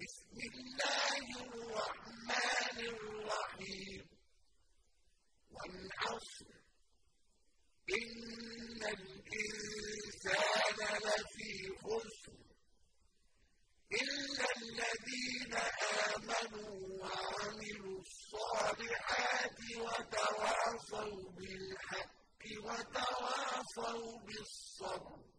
بسم الله الرحمن الرحيم والعصر إن الإنسان لفي خسر إلا الذين آمنوا وعملوا الصالحات وتواصوا بالحق وتواصوا بالصبر